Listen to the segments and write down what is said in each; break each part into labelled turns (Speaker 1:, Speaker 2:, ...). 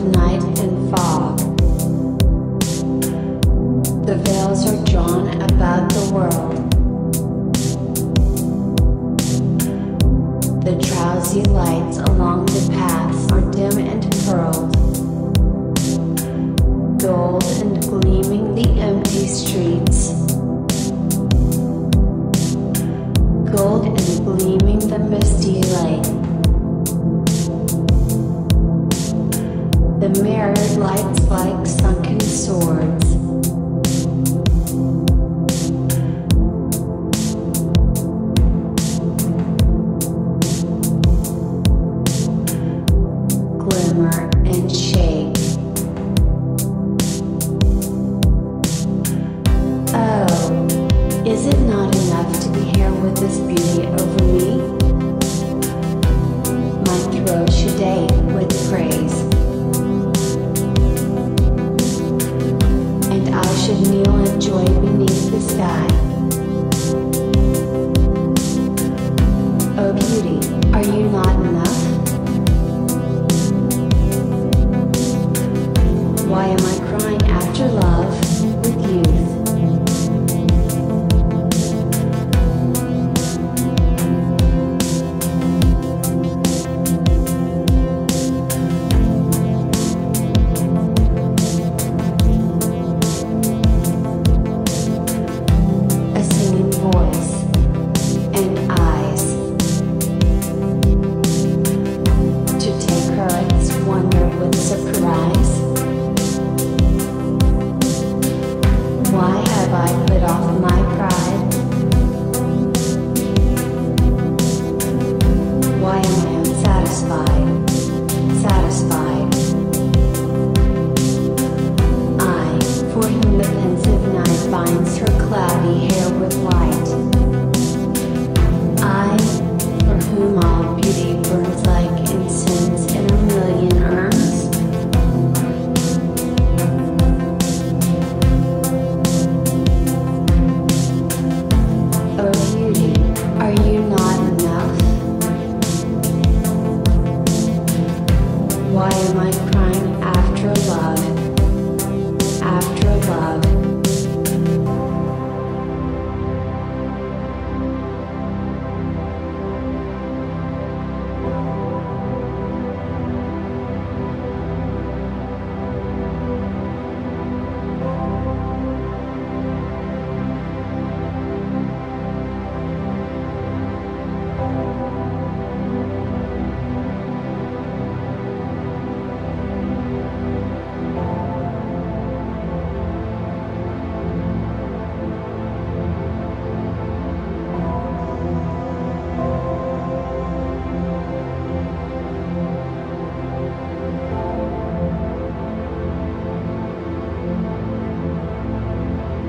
Speaker 1: night and fog. The veils are drawn about the world. The drowsy lights along the paths are dim and pearled. Gold and gleaming the empty streets. Gold and gleaming the misty lake. The mirrored lights like sunken swords. Glimmer and shake. Oh, is it not enough to be here with this beauty over me? My throat should ache with praise, and I should kneel in joy beneath the sky. Oh beauty, are you not enough? Why am I crying after love, with youth? A singing voice, and eyes, to take her its wonder with surprise. Why have I put off my pride? Why am I unsatisfied? Satisfied. I, for whom the pensive night binds her cloudy hair with light. I, for whom all beauty burns like incense in a million urns. Oh beauty, are you not enough? Why am I crying after love? After love.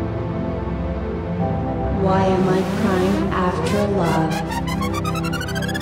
Speaker 1: Why am I crying after love?